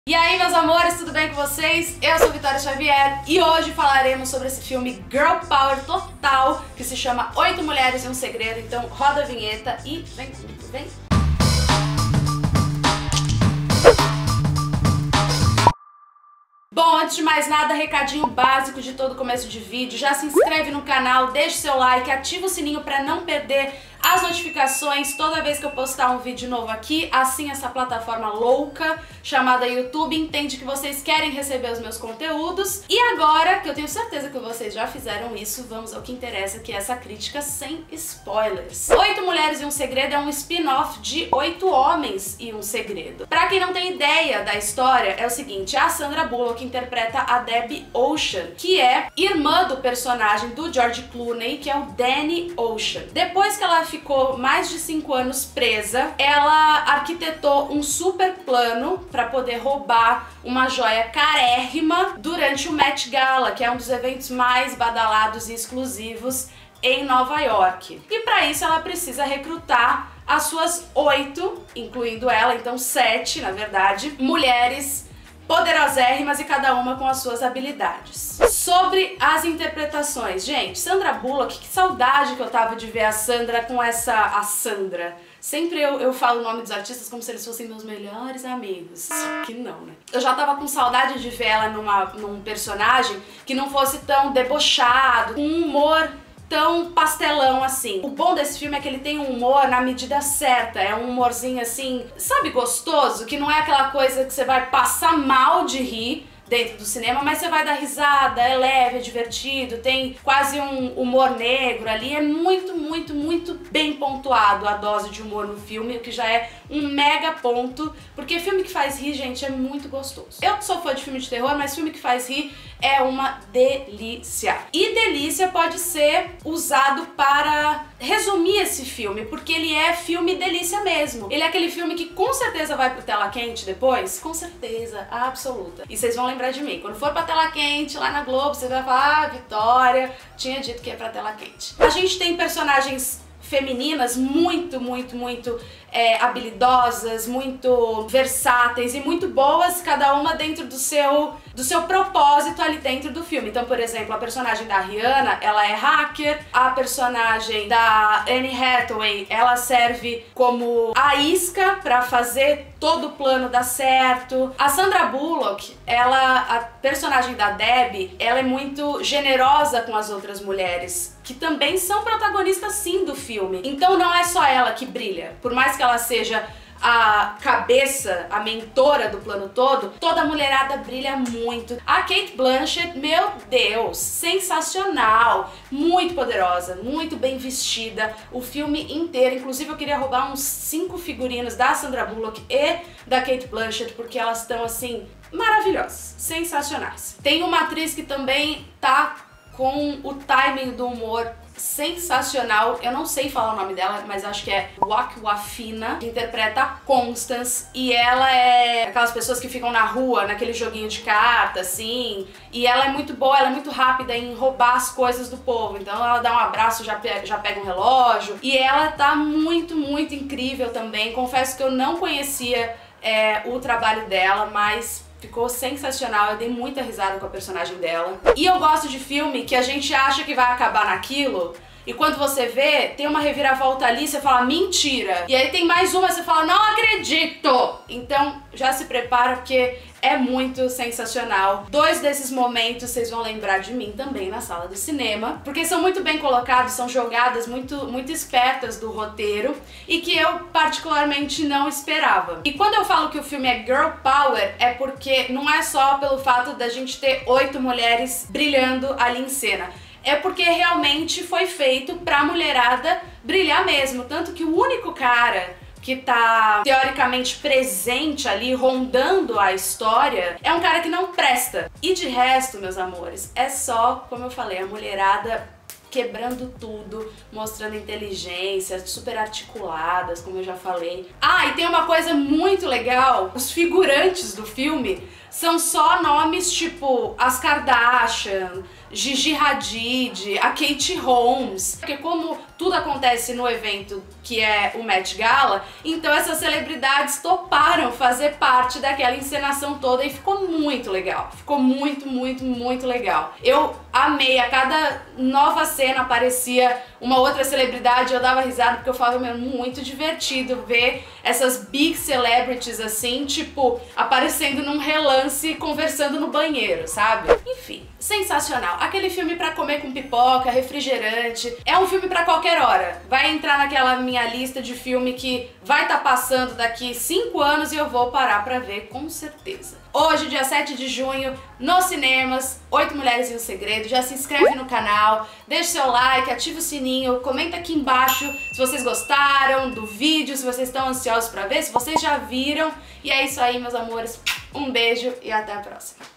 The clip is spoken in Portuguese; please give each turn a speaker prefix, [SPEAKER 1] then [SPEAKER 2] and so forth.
[SPEAKER 1] E aí, meus amores, tudo bem com vocês? Eu sou Vitória Xavier e hoje falaremos sobre esse filme Girl Power total que se chama 8 Mulheres e um Segredo. Então roda a vinheta e vem comigo, vem! Bom, antes de mais nada, recadinho básico de todo começo de vídeo. Já se inscreve no canal, deixa seu like, ativa o sininho pra não perder as notificações toda vez que eu postar um vídeo novo aqui. Assim essa plataforma louca chamada YouTube entende que vocês querem receber os meus conteúdos. E agora, que eu tenho certeza que vocês já fizeram isso, vamos ao que interessa, que é essa crítica sem spoilers. 8 Mulheres e um Segredo é um spin-off de 8 Homens e um Segredo. Pra quem não tem ideia da história, é o seguinte: a Sandra Bullock interpreta a Debbie Ocean, que é irmã do personagem do George Clooney, que é o Danny Ocean. Depois que ela ficou mais de 5 anos presa, ela arquitetou um super plano para poder roubar uma joia carérrima durante o Met Gala, que é um dos eventos mais badalados e exclusivos em Nova York. E para isso ela precisa recrutar as suas 8, incluindo ela, então 7, na verdade, mulheres poderosérrimas e cada uma com as suas habilidades. Sobre as interpretações, gente, Sandra Bullock, que saudade que eu tava de ver a Sandra com a Sandra. Sempre eu falo o nome dos artistas como se eles fossem meus melhores amigos. Que não, né? Eu já tava com saudade de ver ela num personagem que não fosse tão debochado, com um humor tão pastelão assim. O bom desse filme é que ele tem um humor na medida certa, é um humorzinho assim, sabe, gostoso, que não é aquela coisa que você vai passar mal de rir dentro do cinema, mas você vai dar risada, é leve, é divertido, tem quase um humor negro ali, é muito, muito, muito bem pontuado a dose de humor no filme, o que já é um mega ponto, porque filme que faz rir, gente, é muito gostoso. Eu sou fã de filme de terror, mas filme que faz rir é uma delícia. E delícia pode ser usado para resumir esse filme, porque ele é filme delícia mesmo. Ele é aquele filme que com certeza vai pro tela quente depois, com certeza absoluta. E vocês vão lembrar de mim, quando for pra tela quente lá na Globo, você vai falar: ah, Vitória tinha dito que é pra tela quente. A gente tem personagens femininas muito, muito, muito habilidosas, muito versáteis e muito boas, cada uma dentro do seu propósito ali dentro do filme. Então, por exemplo, a personagem da Rihanna, ela é hacker, a personagem da Anne Hathaway, ela serve como a isca pra fazer todo o plano dar certo. A Sandra Bullock, a personagem da Debbie, ela é muito generosa com as outras mulheres, que também são protagonistas sim do filme. Então não é só ela que brilha, por mais que ela seja a cabeça, a mentora do plano todo, toda a mulherada brilha muito. A Cate Blanchett, meu Deus, sensacional, muito poderosa, muito bem vestida, o filme inteiro. Inclusive eu queria roubar uns 5 figurinos da Sandra Bullock e da Cate Blanchett, porque elas estão assim, maravilhosas, sensacionais. Tem uma atriz que também tá com o timing do humor sensacional, eu não sei falar o nome dela, mas acho que é Awkwafina, que interpreta a Constance, e ela é aquelas pessoas que ficam na rua, naquele joguinho de carta, assim, e ela é muito boa, ela é muito rápida em roubar as coisas do povo, então ela dá um abraço, já pega um relógio, e ela tá muito, muito incrível também. Confesso que eu não conhecia o trabalho dela, mas ficou sensacional, eu dei muita risada com a personagem dela. E eu gosto de filme que a gente acha que vai acabar naquilo, e quando você vê, tem uma reviravolta ali, você fala: mentira! E aí tem mais uma, você fala: não acredito! Então já se prepara, porque é muito sensacional. 2 desses momentos vocês vão lembrar de mim também na sala do cinema, porque são muito bem colocados, são jogadas muito espertas do roteiro e que eu particularmente não esperava. E quando eu falo que o filme é Girl Power, é porque não é só pelo fato da gente ter 8 mulheres brilhando ali em cena. É porque realmente foi feito pra mulherada brilhar mesmo. Tanto que o único cara que tá teoricamente presente ali, rondando a história, é um cara que não presta. E de resto, meus amores, é só, como eu falei, a mulherada quebrando tudo, mostrando inteligência, super articuladas, como eu já falei. Ah, e tem uma coisa muito legal: os figurantes do filme são só nomes tipo as Kardashian, Gigi Hadid, a Kate Holmes, porque como tudo acontece no evento que é o Met Gala, então essas celebridades toparam fazer parte daquela encenação toda e ficou muito legal, ficou muito legal. Eu amei, a cada nova cena aparecia uma outra celebridade, eu dava risada porque eu falava, meu, muito divertido ver essas big celebrities assim, tipo, aparecendo num relance conversando no banheiro, sabe? Enfim, sensacional. Aquele filme pra comer com pipoca, refrigerante, é um filme pra qualquer hora. Vai entrar naquela minha lista de filme que vai estar passando daqui 5 anos e eu vou parar pra ver com certeza. Hoje, dia 7 de junho, nos cinemas, 8 Mulheres e um Segredo. Já se inscreve no canal, deixa seu like, ativa o sininho, comenta aqui embaixo se vocês gostaram do vídeo, se vocês estão ansiosos pra ver, se vocês já viram. E é isso aí, meus amores. Um beijo e até a próxima.